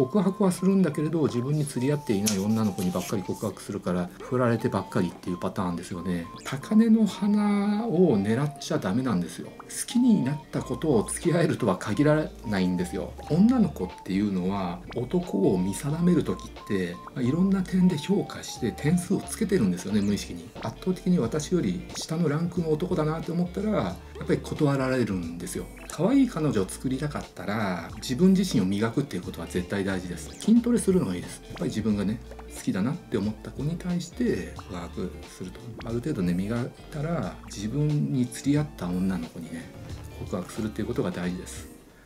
告白はするんだけれど、自分に釣り合っていない女の子にばっかり告白するから振られてばっかりっていうパターンですよね。高嶺の花を狙っちゃダメなんですよ。好きになったことを付き合えるとは限らないんですよ。女の子っていうのは男を見定める時っていろんな点で評価して点数をつけてるんですよね、無意識に。圧倒的に私より下のランクの男だなって思ったらやっぱり断られるんですよ。可愛い彼女を作りたかったら自分自身を磨くっていうことは絶対大事です。筋トレするのがいいです。やっぱり自分がね好きだなって思った子に対して告白すると、ある程度ね磨いたら自分に釣り合った女の子にね告白するっていうことが大事です。